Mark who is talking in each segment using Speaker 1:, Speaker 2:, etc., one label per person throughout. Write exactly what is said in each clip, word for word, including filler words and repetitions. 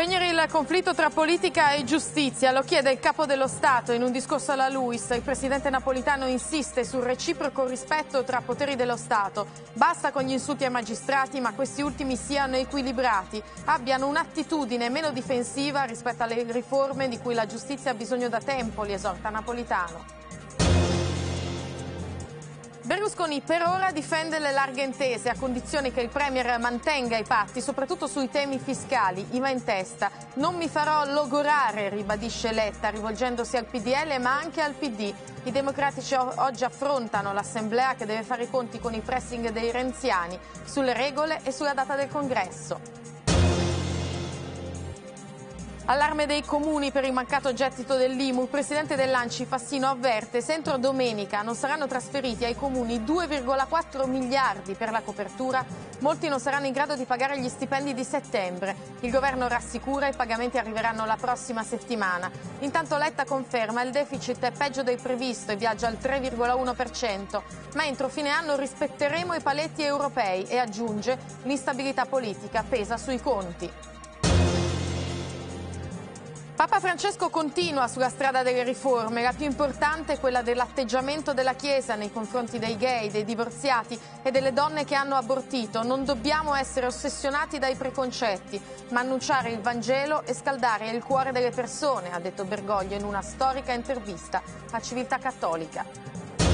Speaker 1: Spegnere il conflitto tra politica e giustizia lo chiede il Capo dello Stato in un discorso alla LUISS. Il presidente Napolitano insiste sul reciproco rispetto tra poteri dello Stato. Basta con gli insulti ai magistrati, ma questi ultimi siano equilibrati, abbiano un'attitudine meno difensiva rispetto alle riforme di cui la giustizia ha bisogno da tempo, li esorta Napolitano. Berlusconi per ora difende le larghe intese a condizione che il Premier mantenga i patti, soprattutto sui temi fiscali. I va in testa. Non mi farò logorare, ribadisce Letta, rivolgendosi al P D L ma anche al P D. I democratici oggi affrontano l'Assemblea che deve fare i conti con il pressing dei renziani sulle regole e sulla data del congresso. Allarme dei comuni per il mancato gettito dell'I M U. Il presidente dell'Anci Fassino avverte se entro domenica non saranno trasferiti ai comuni due virgola quattro miliardi per la copertura, molti non saranno in grado di pagare gli stipendi di settembre. Il governo rassicura i pagamenti arriveranno la prossima settimana. Intanto Letta conferma il deficit è peggio del previsto e viaggia al tre virgola uno per cento, ma entro fine anno rispetteremo i paletti europei e aggiunge l'instabilità politica pesa sui conti. Papa Francesco continua sulla strada delle riforme, la più importante è quella dell'atteggiamento della Chiesa nei confronti dei gay, dei divorziati e delle donne che hanno abortito. Non dobbiamo essere ossessionati dai preconcetti, ma annunciare il Vangelo e scaldare il cuore delle persone, ha detto Bergoglio in una storica intervista a Civiltà Cattolica.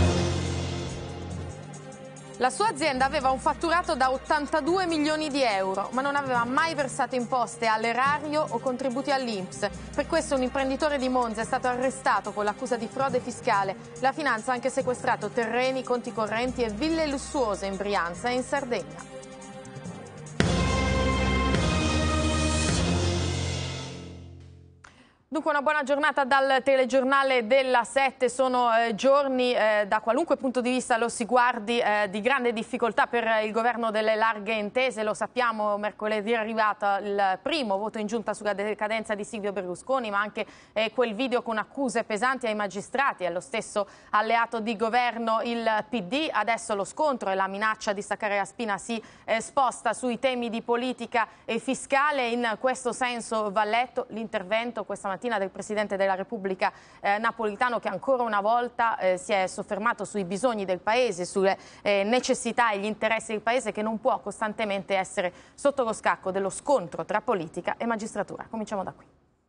Speaker 1: La sua azienda aveva un fatturato da ottantadue milioni di euro, ma non aveva mai versato imposte all'erario o contributi all'I N P S. Per questo un imprenditore di Monza è stato arrestato con l'accusa di frode fiscale. La finanza ha anche sequestrato terreni, conti correnti e ville lussuose in Brianza e in Sardegna. Dunque una buona giornata dal telegiornale della sette, sono eh, giorni eh, da qualunque punto di vista lo si guardi eh, di grande difficoltà per il governo delle larghe intese, lo sappiamo, mercoledì è arrivato il primo voto in giunta sulla decadenza di Silvio Berlusconi, ma anche eh, quel video con accuse pesanti ai magistrati e allo stesso alleato di governo il P D, adesso lo scontro e la minaccia di staccare la spina si eh, sposta sui temi di politica e fiscale, in questo senso va letto l'intervento questa mattina del Presidente della Repubblica eh, Napolitano, che ancora una volta eh, si è soffermato sui bisogni del Paese, sulle eh, necessità e gli interessi del Paese, che non può costantemente essere sotto lo scacco dello scontro tra politica e magistratura. Cominciamo da qui.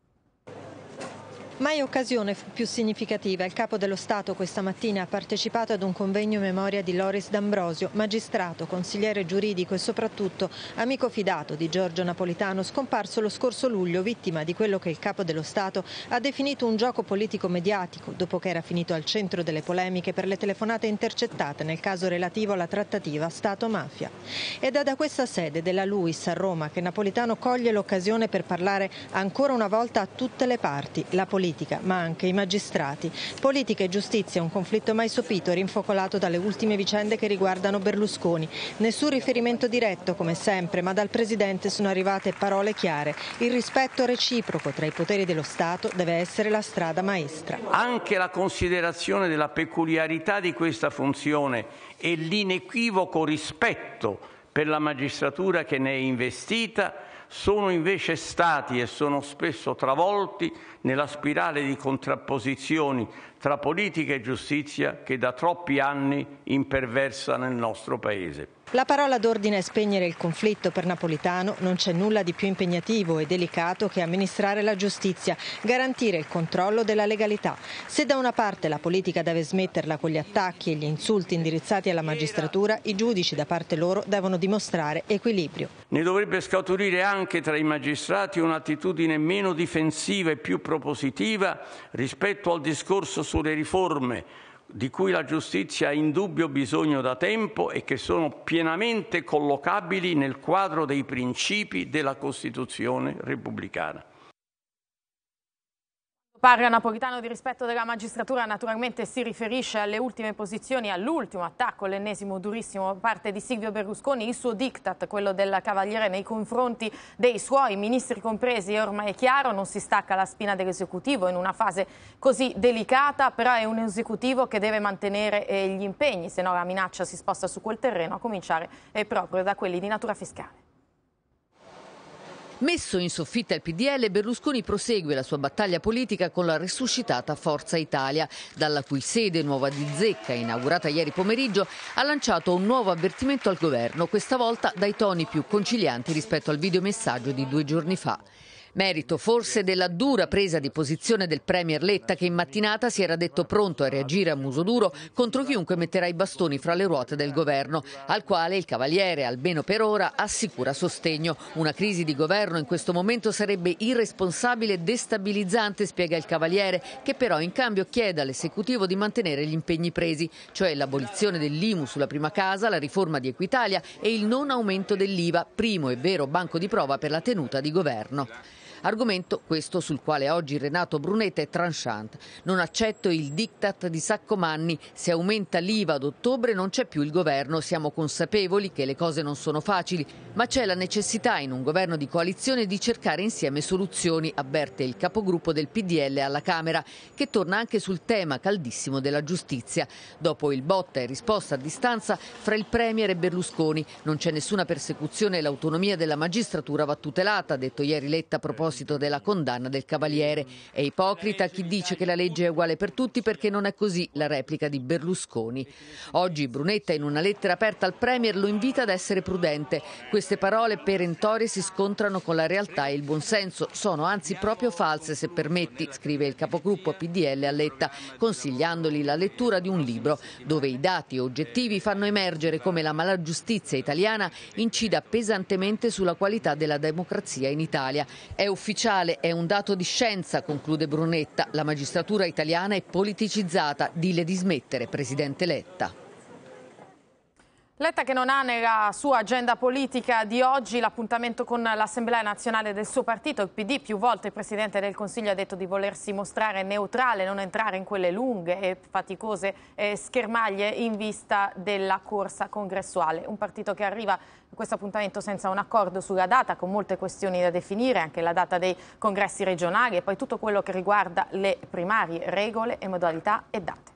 Speaker 2: Mai occasione fu più significativa. Il Capo dello Stato questa mattina ha partecipato ad un convegno in memoria di Loris D'Ambrosio, magistrato, consigliere giuridico e soprattutto amico fidato di Giorgio Napolitano, scomparso lo scorso luglio, vittima di quello che il Capo dello Stato ha definito un gioco politico-mediatico, dopo che era finito al centro delle polemiche per le telefonate intercettate nel caso relativo alla trattativa Stato-mafia. Ed è da questa sede della LUISS a Roma che Napolitano coglie l'occasione per parlare ancora una volta a tutte le parti, la politica, ma anche i magistrati. Politica e giustizia, un conflitto mai sopito e rinfocolato dalle ultime vicende che riguardano Berlusconi. Nessun riferimento diretto, come sempre, ma dal Presidente sono arrivate parole chiare. Il rispetto reciproco tra i poteri dello Stato deve essere la strada maestra.
Speaker 3: Anche la considerazione della peculiarità di questa funzione e l'inequivoco rispetto per la magistratura che ne è investita sono invece stati e sono spesso travolti nella spirale di contrapposizioni tra politica e giustizia che da troppi anni imperversa nel nostro Paese.
Speaker 2: La parola d'ordine è spegnere il conflitto. Per Napolitano non c'è nulla di più impegnativo e delicato che amministrare la giustizia, garantire il controllo della legalità. Se da una parte la politica deve smetterla con gli attacchi e gli insulti indirizzati alla magistratura, i giudici da parte loro devono dimostrare equilibrio.
Speaker 3: Ne dovrebbe scaturire anche tra i magistrati un'attitudine meno difensiva e più propositiva rispetto al discorso sulle riforme, di cui la giustizia ha indubbio bisogno da tempo e che sono pienamente collocabili nel quadro dei principi della Costituzione repubblicana.
Speaker 1: Parla Napolitano di rispetto della magistratura, naturalmente si riferisce alle ultime posizioni, all'ultimo attacco, l'ennesimo durissimo da parte di Silvio Berlusconi, il suo diktat, quello del Cavaliere nei confronti dei suoi ministri compresi, è ormai chiaro, non si stacca la spina dell'esecutivo in una fase così delicata, però è un esecutivo che deve mantenere eh, gli impegni, se no la minaccia si sposta su quel terreno, a cominciare eh, proprio da quelli di natura fiscale.
Speaker 4: Messo in soffitta il P D L, Berlusconi prosegue la sua battaglia politica con la risuscitata Forza Italia, dalla cui sede nuova di zecca, inaugurata ieri pomeriggio, ha lanciato un nuovo avvertimento al governo, questa volta dai toni più concilianti rispetto al videomessaggio di due giorni fa. Merito forse della dura presa di posizione del premier Letta, che in mattinata si era detto pronto a reagire a muso duro contro chiunque metterà i bastoni fra le ruote del governo, al quale il Cavaliere, almeno per ora, assicura sostegno. Una crisi di governo in questo momento sarebbe irresponsabile e destabilizzante, spiega il Cavaliere, che però in cambio chiede all'esecutivo di mantenere gli impegni presi, cioè l'abolizione dell'I M U sulla prima casa, la riforma di Equitalia e il non aumento dell'I V A, primo e vero banco di prova per la tenuta di governo. Argomento questo sul quale oggi Renato Brunetta è tranchant. Non accetto il diktat di Saccomanni, se aumenta l'I V A ad ottobre non c'è più il governo, siamo consapevoli che le cose non sono facili, ma c'è la necessità in un governo di coalizione di cercare insieme soluzioni, avverte il capogruppo del P D L alla Camera, che torna anche sul tema caldissimo della giustizia. Dopo il botta e risposta a distanza fra il Premier e Berlusconi, non c'è nessuna persecuzione e l'autonomia della magistratura va tutelata, ha detto ieri Letta a proposito della condanna del Cavaliere. È ipocrita chi dice che la legge è uguale per tutti, perché non è così, la replica di Berlusconi. Oggi Brunetta in una lettera aperta al Premier lo invita ad essere prudente. Queste parole perentorie si scontrano con la realtà e il buonsenso, sono anzi proprio false se permetti, scrive il capogruppo P D L a Letta, consigliandogli la lettura di un libro dove i dati oggettivi fanno emergere come la malagiustizia italiana incida pesantemente sulla qualità della democrazia in Italia. È ufficiale, è un dato di scienza, conclude Brunetta. La magistratura italiana è politicizzata. Dille di smettere, presidente Letta.
Speaker 1: Letta che non ha nella sua agenda politica di oggi l'appuntamento con l'Assemblea nazionale del suo partito, il P D. Più volte il Presidente del Consiglio ha detto di volersi mostrare neutrale, non entrare in quelle lunghe e faticose eh, schermaglie in vista della corsa congressuale. Un partito che arriva a questo appuntamento senza un accordo sulla data, con molte questioni da definire, anche la data dei congressi regionali e poi tutto quello che riguarda le primarie, regole e modalità e date.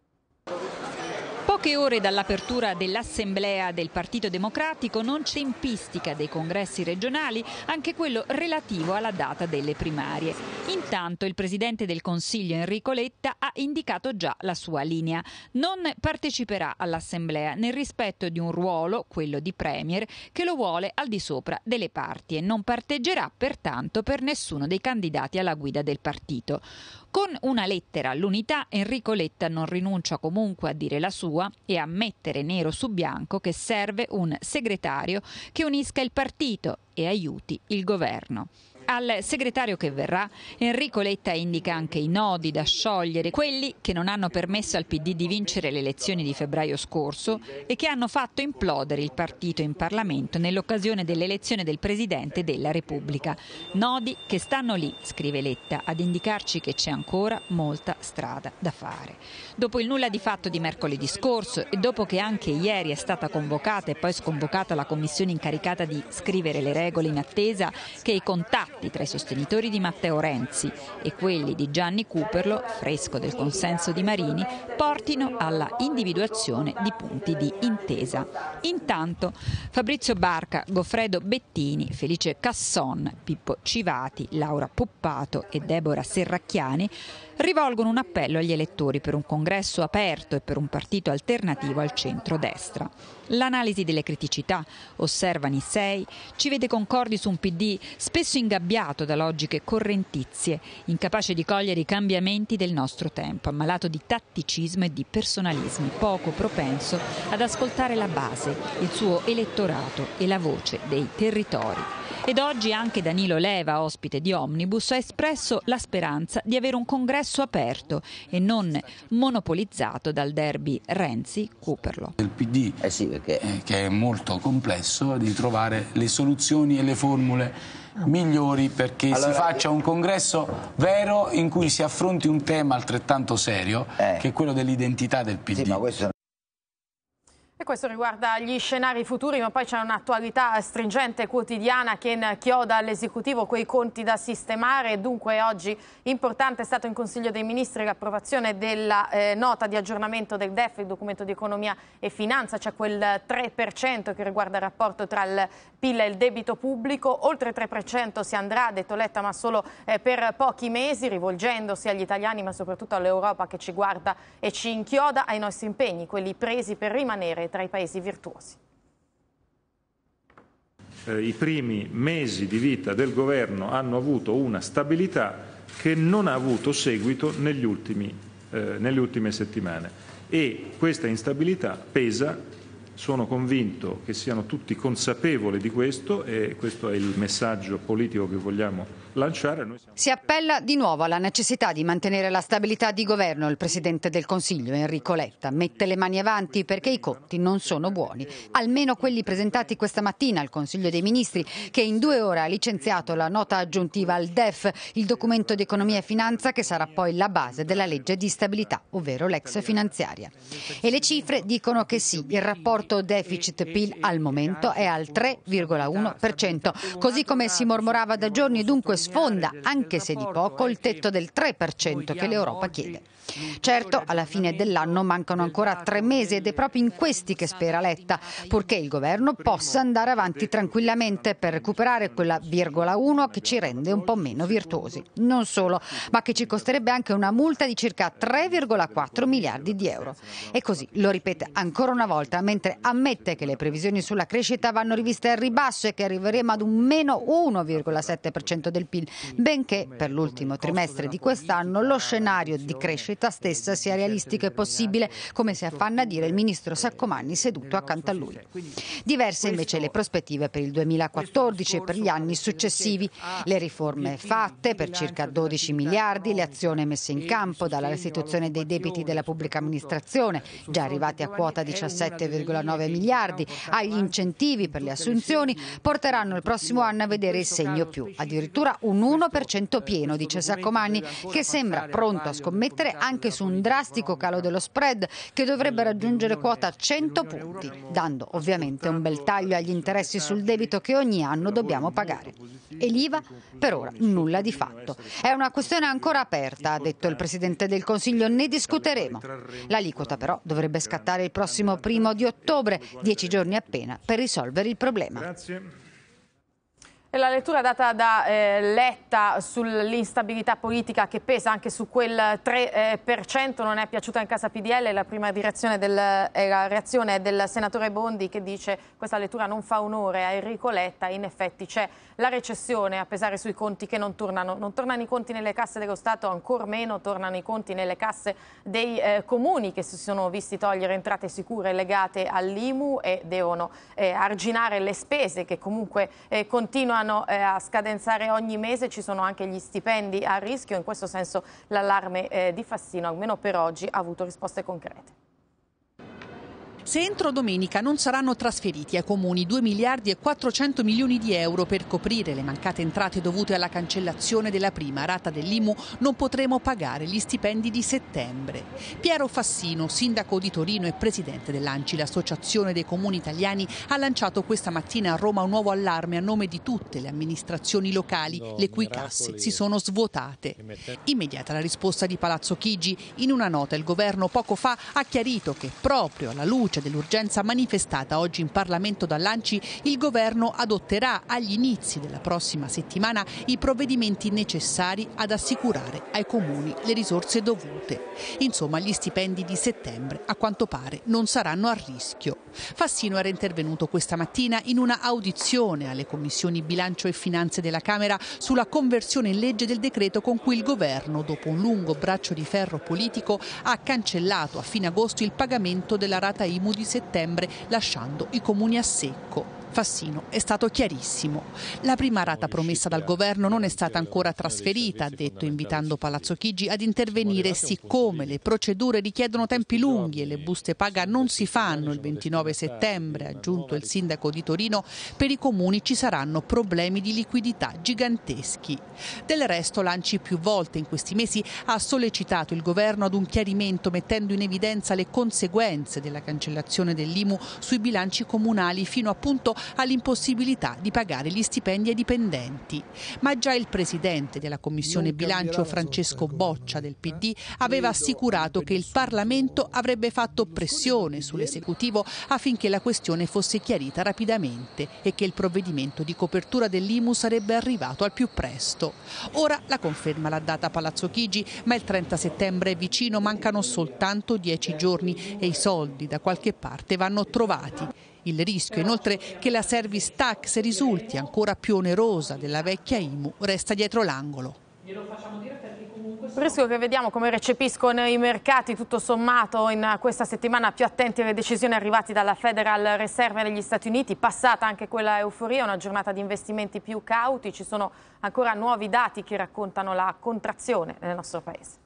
Speaker 5: Poche ore dall'apertura dell'Assemblea del Partito Democratico, non tempistica dei congressi regionali, anche quello relativo alla data delle primarie. Intanto il Presidente del Consiglio Enrico Letta ha indicato già la sua linea. Non parteciperà all'Assemblea nel rispetto di un ruolo, quello di Premier, che lo vuole al di sopra delle parti e non parteggerà pertanto per nessuno dei candidati alla guida del partito. Con una lettera all'unità, Enrico Letta non rinuncia comunque a dire la sua e a mettere nero su bianco che serve un segretario che unisca il partito e aiuti il governo. Al segretario che verrà, Enrico Letta indica anche i nodi da sciogliere, quelli che non hanno permesso al P D di vincere le elezioni di febbraio scorso e che hanno fatto implodere il partito in Parlamento nell'occasione dell'elezione del Presidente della Repubblica. Nodi che stanno lì, scrive Letta, ad indicarci che c'è ancora molta strada da fare. Dopo il nulla di fatto di mercoledì scorso e dopo che anche ieri è stata convocata e poi sconvocata la commissione incaricata di scrivere le regole in attesa che i contatti tra i sostenitori di Matteo Renzi e quelli di Gianni Cooperlo, fresco del consenso di Marini, portino alla individuazione di punti di intesa. Intanto Fabrizio Barca, Goffredo Bettini, Felice Casson, Pippo Civati, Laura Puppato e Deborah Serracchiani rivolgono un appello agli elettori per un congresso aperto e per un partito alternativo al centro-destra. L'analisi delle criticità, osserva Nissei, ci vede concordi su un P D spesso ingabbiato da logiche correntizie, incapace di cogliere i cambiamenti del nostro tempo, ammalato di tatticismo e di personalismi, poco propenso ad ascoltare la base, il suo elettorato e la voce dei territori. Ed oggi anche Danilo Leva, ospite di Omnibus, ha espresso la speranza di avere un congresso aperto e non monopolizzato dal derby Renzi-Cooperlo.
Speaker 6: Il P D, eh sì, perché... eh, che è molto complesso, di trovare le soluzioni e le formule migliori perché allora, si faccia un congresso vero in cui si affronti un tema altrettanto serio, eh. che è quello dell'identità del P D.
Speaker 1: E
Speaker 6: Sì,
Speaker 1: E questo riguarda gli scenari futuri, ma poi c'è un'attualità stringente quotidiana che inchioda all'esecutivo quei conti da sistemare. Dunque oggi importante è stato in Consiglio dei Ministri l'approvazione della eh, nota di aggiornamento del D E F, il documento di economia e finanza. C'è quel tre per cento che riguarda il rapporto tra il P I L e il debito pubblico. Oltre il tre per cento si andrà, ha detto Letta, ma solo eh, per pochi mesi, rivolgendosi agli italiani ma soprattutto all'Europa che ci guarda e ci inchioda ai nostri impegni, quelli presi per rimanere tra i paesi virtuosi.
Speaker 7: Eh, I primi mesi di vita del governo hanno avuto una stabilità che non ha avuto seguito negli ultimi, eh, nelle ultime settimane, e questa instabilità pesa. Sono convinto che siano tutti consapevoli di questo e questo è il messaggio politico che vogliamo lanciare. Noi siamo...
Speaker 8: Si appella di nuovo alla necessità di mantenere la stabilità di governo. Il Presidente del Consiglio, Enrico Letta, mette le mani avanti perché i conti non sono buoni. Almeno quelli presentati questa mattina al Consiglio dei Ministri, che in due ore ha licenziato la nota aggiuntiva al D E F, il documento di economia e finanza che sarà poi la base della legge di stabilità, ovvero l'ex finanziaria. E le cifre dicono che sì, il rapporto deficit-P I L al momento è al tre virgola uno per cento, così come si mormorava da giorni, dunque sfonda, anche se di poco, il tetto del tre per cento che l'Europa chiede. Certo, alla fine dell'anno mancano ancora tre mesi ed è proprio in questi che spera Letta, purché il governo possa andare avanti tranquillamente per recuperare quella virgola uno che ci rende un po' meno virtuosi. Non solo, ma che ci costerebbe anche una multa di circa tre virgola quattro miliardi di euro. E così lo ripete ancora una volta, mentre ammette che le previsioni sulla crescita vanno riviste al ribasso e che arriveremo ad un meno uno virgola sette per cento del P I L, benché per l'ultimo trimestre di quest'anno lo scenario di crescita stessa sia realistico e possibile, come si affanna a dire il ministro Saccomanni seduto accanto a lui. Diverse invece le prospettive per il duemilaquattordici e per gli anni successivi. Le riforme fatte per circa dodici miliardi, le azioni messe in campo dalla restituzione dei debiti della pubblica amministrazione, già arrivati a quota diciassette virgola nove miliardi, agli incentivi per le assunzioni, porteranno il prossimo anno a vedere il segno più, addirittura un uno per cento pieno, dice Saccomanni, che sembra pronto a scommettere anche su un drastico calo dello spread che dovrebbe raggiungere quota cento punti, dando ovviamente un bel taglio agli interessi sul debito che ogni anno dobbiamo pagare. E l'I V A? Per ora nulla di fatto. È una questione ancora aperta, ha detto il Presidente del Consiglio, ne discuteremo. L'aliquota però dovrebbe scattare il prossimo primo di ottobre, dieci giorni appena per risolvere il problema.
Speaker 7: Grazie.
Speaker 1: E la lettura data da eh, Letta sull'instabilità politica che pesa anche su quel tre per cento non è piaciuta in casa P D L. La prima direzione del, eh, la reazione è del senatore Bondi, che dice questa lettura non fa onore a Enrico Letta. In effetti c'è la recessione a pesare sui conti che non tornano. Non tornano i conti nelle casse dello Stato, ancor meno tornano i conti nelle casse dei eh, comuni, che si sono visti togliere entrate sicure legate all'I M U e devono eh, arginare le spese che comunque eh, continuano a scadenzare ogni mese. Ci sono anche gli stipendi a rischio. In questo senso l'allarme eh, di Fassino, almeno per oggi, ha avuto risposte concrete.
Speaker 9: Se entro domenica non saranno trasferiti ai comuni due miliardi e quattrocento milioni di euro per coprire le mancate entrate dovute alla cancellazione della prima rata dell'I M U, non potremo pagare gli stipendi di settembre. Piero Fassino, sindaco di Torino e presidente dell'A N C I, l'Associazione dei Comuni Italiani, ha lanciato questa mattina a Roma un nuovo allarme a nome di tutte le amministrazioni locali, le cui casse si sono svuotate. Immediata la risposta di Palazzo Chigi. In una nota il governo poco fa ha chiarito che proprio alla luce dell'urgenza manifestata oggi in Parlamento dall'A N C I, il governo adotterà agli inizi della prossima settimana i provvedimenti necessari ad assicurare ai comuni le risorse dovute. Insomma, gli stipendi di settembre a quanto pare non saranno a rischio. Fassino era intervenuto questa mattina in una audizione alle commissioni bilancio e finanze della Camera sulla conversione in legge del decreto con cui il governo, dopo un lungo braccio di ferro politico, ha cancellato a fine agosto il pagamento della rata I M U di settembre, lasciando i comuni a secco. Fassino è stato chiarissimo. La prima rata promessa dal governo non è stata ancora trasferita, ha detto, invitando Palazzo Chigi ad intervenire siccome le procedure richiedono tempi lunghi e le buste paga non si fanno il ventinove settembre, ha aggiunto il sindaco di Torino, per i comuni ci saranno problemi di liquidità giganteschi. Del resto l'Anci più volte in questi mesi ha sollecitato il governo ad un chiarimento mettendo in evidenza le conseguenze della cancellazione dell'I M U sui bilanci comunali fino appunto all'impossibilità di pagare gli stipendi ai dipendenti. Ma già il presidente della Commissione Bilancio, Francesco Boccia del P D, aveva assicurato che il Parlamento avrebbe fatto pressione sull'esecutivo affinché la questione fosse chiarita rapidamente e che il provvedimento di copertura dell'I M U sarebbe arrivato al più presto. Ora la conferma l'ha data Palazzo Chigi, ma il trenta settembre è vicino, mancano soltanto dieci giorni e i soldi da qualche parte vanno trovati. Il rischio inoltre che la service tax risulti ancora più onerosa della vecchia I M U resta dietro l'angolo.
Speaker 1: Il rischio che vediamo come recepiscono i mercati tutto sommato in questa settimana, più attenti alle decisioni arrivate dalla Federal Reserve negli Stati Uniti, passata anche quella euforia, una giornata di investimenti più cauti, ci sono ancora nuovi dati che raccontano la contrazione nel nostro paese.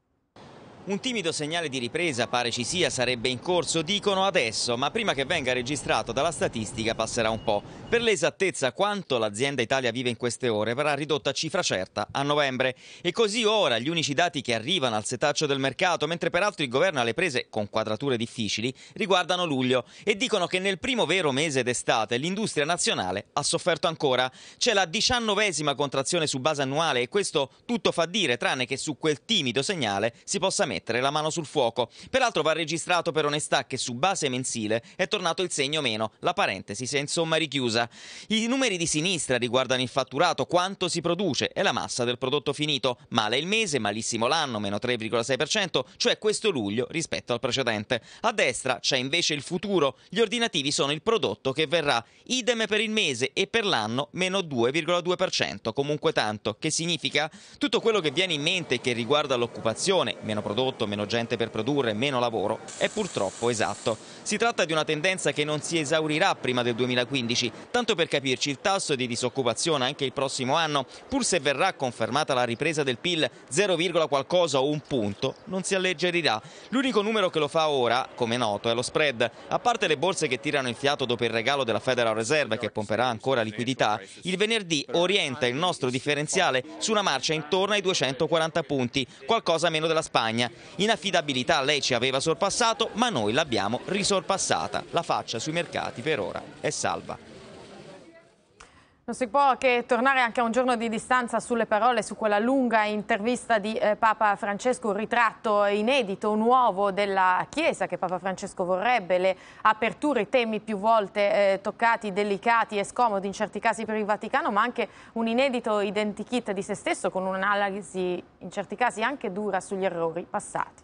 Speaker 10: Un timido segnale di ripresa pare ci sia, sarebbe in corso, dicono adesso, ma prima che venga registrato dalla statistica passerà un po'. Per l'esattezza quanto l'azienda Italia vive in queste ore verrà ridotta a cifra certa a novembre. E così ora gli unici dati che arrivano al setaccio del mercato, mentre peraltro il governo ha le prese con quadrature difficili, riguardano luglio e dicono che nel primo vero mese d'estate l'industria nazionale ha sofferto ancora. C'è la diciannovesima contrazione su base annuale e questo tutto fa dire, tranne che su quel timido segnale si possa mettere mettere la mano sul fuoco. Peraltro va registrato per onestà che su base mensile è tornato il segno meno, la parentesi si è insomma richiusa. I numeri di sinistra riguardano il fatturato, quanto si produce e la massa del prodotto finito. Male il mese, malissimo l'anno, meno tre virgola sei per cento, cioè questo luglio rispetto al precedente. A destra c'è invece il futuro, gli ordinativi sono il prodotto che verrà, idem per il mese e per l'anno meno due virgola due per cento, comunque tanto. Che significa? Tutto quello che viene in mente che riguarda l'occupazione, meno prodotto, meno gente per produrre, meno lavoro, è purtroppo esatto. Si tratta di una tendenza che non si esaurirà prima del duemilaquindici, tanto per capirci il tasso di disoccupazione anche il prossimo anno, pur se verrà confermata la ripresa del P I L zero, qualcosa o un punto, non si alleggerirà. L'unico numero che lo fa ora, come noto, è lo spread. A parte le borse che tirano il fiato dopo il regalo della Federal Reserve che pomperà ancora liquidità, il venerdì orienta il nostro differenziale su una marcia intorno ai duecentoquaranta punti, qualcosa meno della Spagna. In affidabilità lei ci aveva sorpassato, ma noi l'abbiamo risorpassata. La faccia sui mercati per ora è salva.
Speaker 1: Non si può che tornare anche a un giorno di distanza sulle parole, su quella lunga intervista di eh, Papa Francesco, un ritratto inedito, nuovo della Chiesa che Papa Francesco vorrebbe, le aperture, i temi più volte eh, toccati, delicati e scomodi in certi casi per il Vaticano, ma anche un inedito identikit di se stesso con un'analisi in certi casi anche dura sugli errori passati.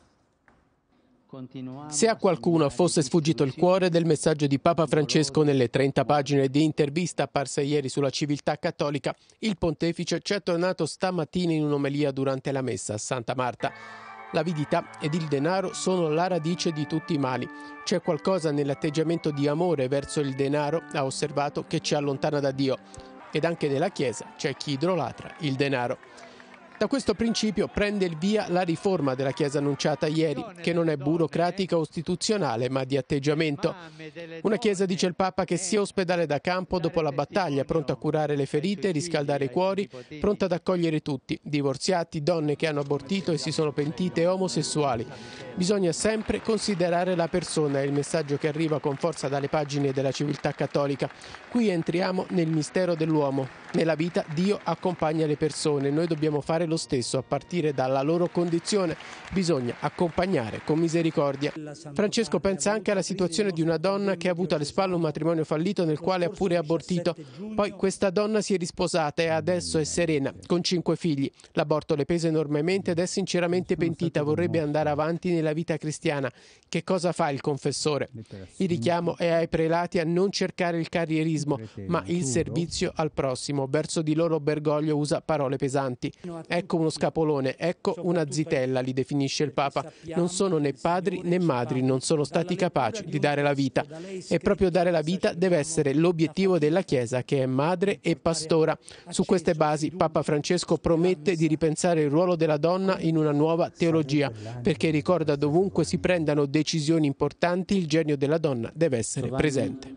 Speaker 11: Se a qualcuno fosse sfuggito il cuore del messaggio di Papa Francesco nelle trenta pagine di intervista apparse ieri sulla civiltà cattolica, il pontefice ci è tornato stamattina in un'omelia durante la messa a Santa Marta. L'avidità ed il denaro sono la radice di tutti i mali. C'è qualcosa nell'atteggiamento di amore verso il denaro, ha osservato, che ci allontana da Dio. Ed anche nella Chiesa c'è chi idolatra il denaro. Da questo principio prende il via la riforma della Chiesa annunciata ieri, che non è burocratica o istituzionale, ma di atteggiamento. Una Chiesa, dice il Papa, che sia ospedale da campo dopo la battaglia, pronta a curare le ferite, riscaldare i cuori, pronta ad accogliere tutti, divorziati, donne che hanno abortito e si sono pentite e omosessuali. Bisogna sempre considerare la persona, è il messaggio che arriva con forza dalle pagine della civiltà cattolica. Qui entriamo nel mistero dell'uomo. Nella vita Dio accompagna le persone, noi dobbiamo fare lo stesso a partire dalla loro condizione. Bisogna accompagnare con misericordia. Francesco pensa anche alla situazione di una donna che ha avuto alle spalle un matrimonio fallito nel quale ha pure abortito. Poi questa donna si è risposata e adesso è serena, con cinque figli. L'aborto le pesa enormemente ed è sinceramente pentita, vorrebbe andare avanti nella vita cristiana. Che cosa fa il confessore? Il richiamo è ai prelati a non cercare il carrierismo, ma il servizio al prossimo. Verso di loro Bergoglio usa parole pesanti. Ecco uno scapolone, ecco una zitella, li definisce il Papa. Non sono né padri né madri, non sono stati capaci di dare la vita. E proprio dare la vita deve essere l'obiettivo della Chiesa, che è madre e pastora. Su queste basi Papa Francesco promette di ripensare il ruolo della donna in una nuova teologia, perché ricorda dovunque si prendano decisioni importanti il genio della donna deve essere presente.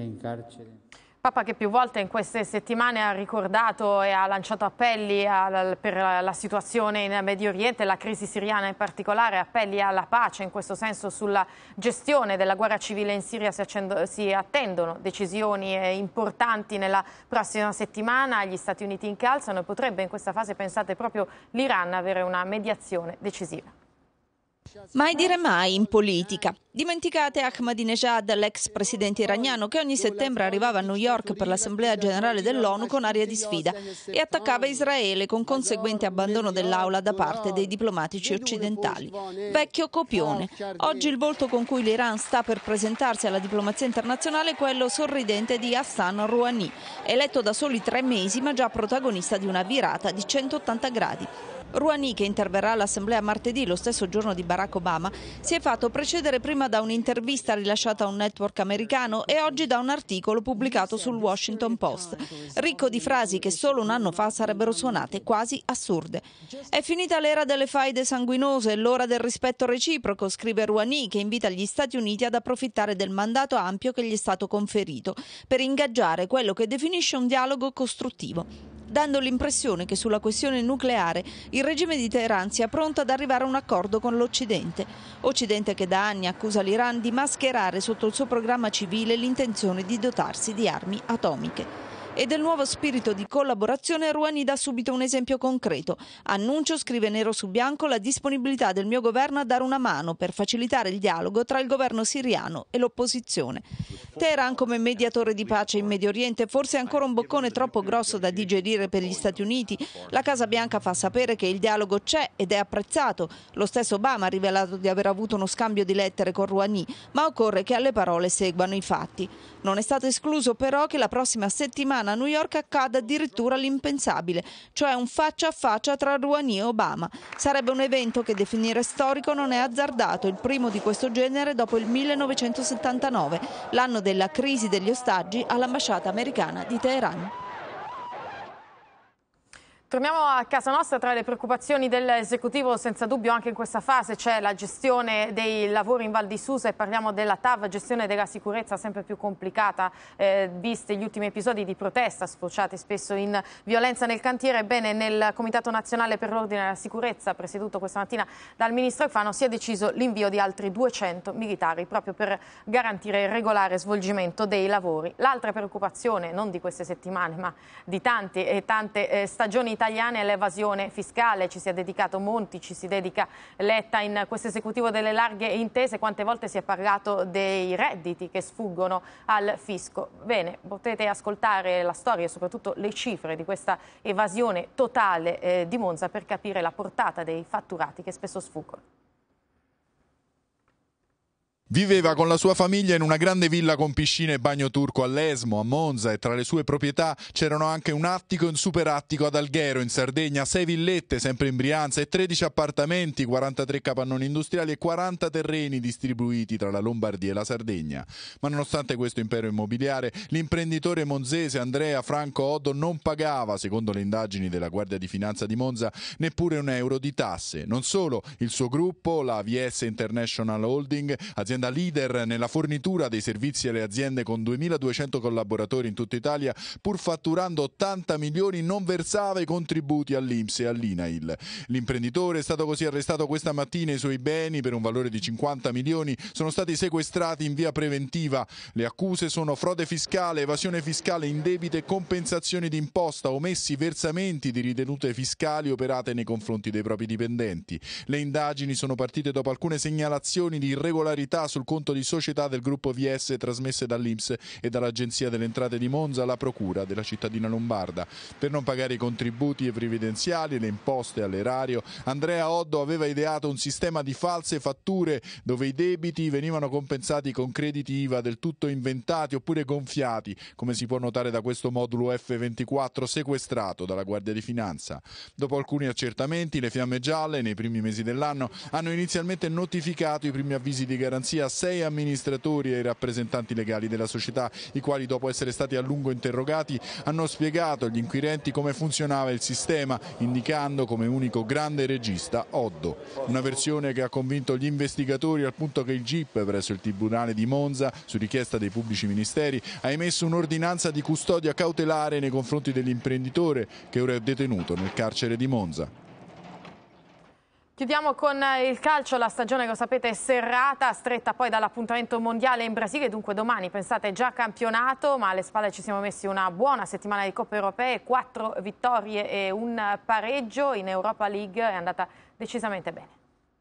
Speaker 1: Papa che più volte in queste settimane ha ricordato e ha lanciato appelli al, per la situazione in Medio Oriente, la crisi siriana in particolare, appelli alla pace, in questo senso sulla gestione della guerra civile in Siria si, accendo, si attendono decisioni importanti nella prossima settimana, gli Stati Uniti incalzano e potrebbe in questa fase, pensate, proprio l'Iran avere una mediazione decisiva.
Speaker 12: Mai dire mai in politica. Dimenticate Ahmadinejad, l'ex presidente iraniano che ogni settembre arrivava a New York per l'Assemblea Generale dell'ONU con aria di sfida e attaccava Israele con conseguente abbandono dell'aula da parte dei diplomatici occidentali. Vecchio copione. Oggi il volto con cui l'Iran sta per presentarsi alla diplomazia internazionale è quello sorridente di Hassan Rouhani, eletto da soli tre mesi ma già protagonista di una virata di centottanta gradi. Rouhani, che interverrà all'Assemblea martedì, lo stesso giorno di Barack Obama, si è fatto precedere prima da un'intervista rilasciata a un network americano e oggi da un articolo pubblicato sul Washington Post, ricco di frasi che solo un anno fa sarebbero suonate quasi assurde. È finita l'era delle faide sanguinose, l'ora del rispetto reciproco, scrive Rouhani, che invita gli Stati Uniti ad approfittare del mandato ampio che gli è stato conferito per ingaggiare quello che definisce un dialogo costruttivo, dando l'impressione che sulla questione nucleare il regime di Teheran sia pronto ad arrivare a un accordo con l'Occidente. Occidente che da anni accusa l'Iran di mascherare sotto il suo programma civile l'intenzione di dotarsi di armi atomiche. E del nuovo spirito di collaborazione Rouhani dà subito un esempio concreto. Annuncio, scrive nero su bianco, la disponibilità del mio governo a dare una mano per facilitare il dialogo tra il governo siriano e l'opposizione. Teheran come mediatore di pace in Medio Oriente forse è ancora un boccone troppo grosso da digerire per gli Stati Uniti. La Casa Bianca fa sapere che il dialogo c'è ed è apprezzato. Lo stesso Obama ha rivelato di aver avuto uno scambio di lettere con Rouhani, ma occorre che alle parole seguano i fatti. Non è stato escluso però che la prossima settimana a New York accada addirittura l'impensabile, cioè un faccia a faccia tra Rouhani e Obama. Sarebbe un evento che definire storico non è azzardato, il primo di questo genere dopo il millenovecentosettantanove, l'anno della crisi degli ostaggi all'ambasciata americana di Teheran.
Speaker 1: Torniamo a casa nostra. Tra le preoccupazioni dell'esecutivo senza dubbio anche in questa fase c'è la gestione dei lavori in Val di Susa e parliamo della T A V, gestione della sicurezza sempre più complicata, eh, visti gli ultimi episodi di protesta sfociati spesso in violenza nel cantiere. Ebbene, nel Comitato Nazionale per l'Ordine e la Sicurezza, presieduto questa mattina dal Ministro Alfano, si è deciso l'invio di altri duecento militari proprio per garantire il regolare svolgimento dei lavori. L'altra preoccupazione, non di queste settimane ma di tante e tante eh, stagioni italiane, è l'evasione fiscale. Ci si è dedicato Monti, ci si dedica Letta in questo esecutivo delle larghe intese. Quante volte si è parlato dei redditi che sfuggono al fisco? Bene, potete ascoltare la storia e soprattutto le cifre di questa evasione totale eh, di Monza per capire la portata dei fatturati che spesso sfuggono.
Speaker 13: Viveva con la sua famiglia in una grande villa con piscina e bagno turco all'Esmo, a Monza, e tra le sue proprietà c'erano anche un attico e un superattico ad Alghero, in Sardegna, sei villette, sempre in Brianza, e tredici appartamenti, quarantatré capannoni industriali e quaranta terreni distribuiti tra la Lombardia e la Sardegna. Ma nonostante questo impero immobiliare, l'imprenditore monzese Andrea Franco Oddo non pagava, secondo le indagini della Guardia di Finanza di Monza, neppure un euro di tasse. Non solo, il suo gruppo, la V S International Holding, azienda leader nella fornitura dei servizi alle aziende con duemiladuecento collaboratori in tutta Italia, pur fatturando ottanta milioni, non versava i contributi all'I N P S e all'I N A I L. L'imprenditore è stato così arrestato questa mattina e i suoi beni, per un valore di cinquanta milioni, sono stati sequestrati in via preventiva. Le accuse sono frode fiscale, evasione fiscale indebita e compensazioni d'imposta, omessi versamenti di ritenute fiscali operate nei confronti dei propri dipendenti. Le indagini sono partite dopo alcune segnalazioni di irregolarità società sul conto di società del gruppo V S trasmesse dall'I N P S e dall'Agenzia delle Entrate di Monza alla Procura della cittadina lombarda. Per non pagare i contributi previdenziali, le imposte all'erario, Andrea Oddo aveva ideato un sistema di false fatture dove i debiti venivano compensati con crediti I V A del tutto inventati oppure gonfiati, come si può notare da questo modulo F ventiquattro sequestrato dalla Guardia di Finanza. Dopo alcuni accertamenti, le Fiamme Gialle nei primi mesi dell'anno hanno inizialmente notificato i primi avvisi di garanzia a sei amministratori e ai rappresentanti legali della società, i quali dopo essere stati a lungo interrogati hanno spiegato agli inquirenti come funzionava il sistema, indicando come unico grande regista Oddo. Una versione che ha convinto gli investigatori al punto che il G I P presso il Tribunale di Monza, su richiesta dei pubblici ministeri, ha emesso un'ordinanza di custodia cautelare nei confronti dell'imprenditore che ora è detenuto nel carcere di Monza.
Speaker 1: Chiudiamo con il calcio, la stagione, lo sapete, è serrata, stretta poi dall'appuntamento mondiale in Brasile, dunque domani pensate già campionato, ma alle spalle ci siamo messi una buona settimana di Coppe Europee, quattro vittorie e un pareggio. In Europa League è andata decisamente bene.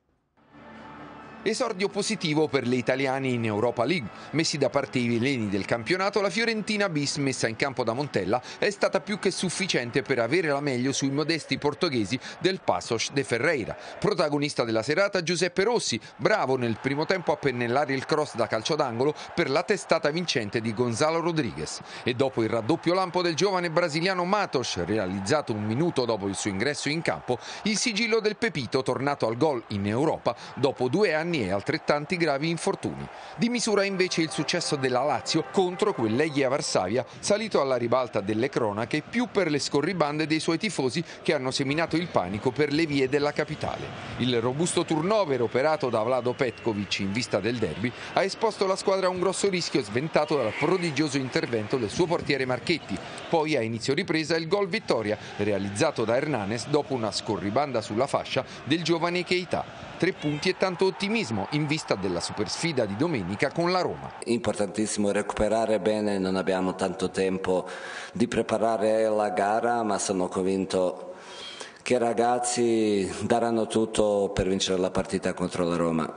Speaker 14: Esordio positivo per gli italiani in Europa League. Messi da parte i veleni del campionato, la Fiorentina bis messa in campo da Montella è stata più che sufficiente per avere la meglio sui modesti portoghesi del Paços de Ferreira. Protagonista della serata Giuseppe Rossi, bravo nel primo tempo a pennellare il cross da calcio d'angolo per la testata vincente di Gonzalo Rodriguez. E dopo il raddoppio lampo del giovane brasiliano Matos, realizzato un minuto dopo il suo ingresso in campo, il sigillo del Pepito tornato al gol in Europa dopo due anni e altrettanti gravi infortuni. Di misura invece il successo della Lazio contro quel Legia Varsavia, salito alla ribalta delle cronache più per le scorribande dei suoi tifosi che hanno seminato il panico per le vie della capitale. Il robusto turnover operato da Vlado Petkovic in vista del derby ha esposto la squadra a un grosso rischio sventato dal prodigioso intervento del suo portiere Marchetti. Poi a inizio ripresa il gol vittoria realizzato da Hernanes dopo una scorribanda sulla fascia del giovane Keita. Tre punti e tanto ottimismo in vista della supersfida di domenica con la Roma.
Speaker 15: Importantissimo recuperare bene, non abbiamo tanto tempo di preparare la gara, ma sono convinto che i ragazzi daranno tutto per vincere la partita contro la Roma.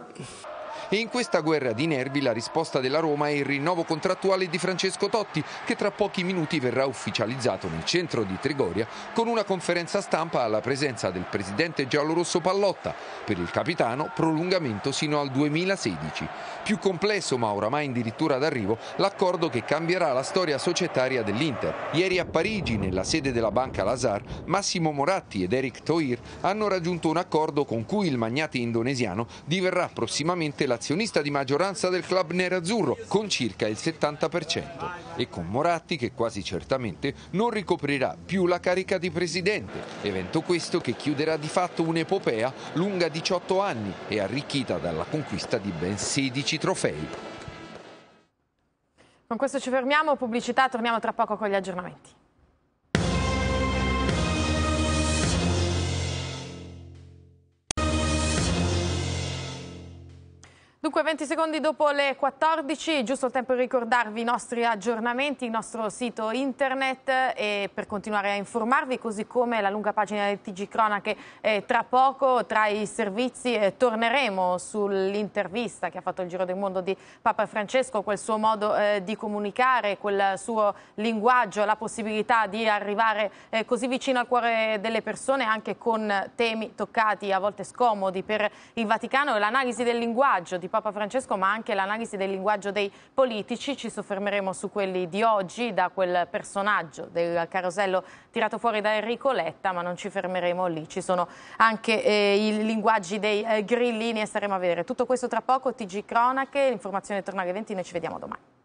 Speaker 14: E in questa guerra di nervi la risposta della Roma è il rinnovo contrattuale di Francesco Totti, che tra pochi minuti verrà ufficializzato nel centro di Trigoria con una conferenza stampa alla presenza del presidente giallorosso Pallotta. Per il capitano prolungamento sino al duemilasedici. Più complesso, ma oramai addirittura d'arrivo, l'accordo che cambierà la storia societaria dell'Inter. Ieri a Parigi, nella sede della banca Lazard, Massimo Moratti ed Eric Thohir hanno raggiunto un accordo con cui il magnate indonesiano diverrà prossimamente la azionista di maggioranza del club nerazzurro con circa il settanta per cento e con Moratti che quasi certamente non ricoprirà più la carica di presidente, evento questo che chiuderà di fatto un'epopea lunga diciotto anni e arricchita dalla conquista di ben sedici trofei.
Speaker 1: Con questo ci fermiamo, pubblicità, torniamo tra poco con gli aggiornamenti. Dunque venti secondi dopo le quattordici, giusto il tempo di ricordarvi i nostri aggiornamenti, il nostro sito internet e per continuare a informarvi, così come la lunga pagina del T G Cronache. Eh, tra poco tra i servizi eh, torneremo sull'intervista che ha fatto il giro del mondo di Papa Francesco, quel suo modo eh, di comunicare, quel suo linguaggio, la possibilità di arrivare eh, così vicino al cuore delle persone anche con temi toccati a volte scomodi per il Vaticano e l'analisi del linguaggio di Papa Francesco, ma anche l'analisi del linguaggio dei politici. Ci soffermeremo su quelli di oggi, da quel personaggio del carosello tirato fuori da Enrico Letta, ma non ci fermeremo lì. Ci sono anche eh, i linguaggi dei eh, grillini e staremo a vedere tutto questo tra poco. T G Cronache, l'informazione torna alle venti, noi ci vediamo domani.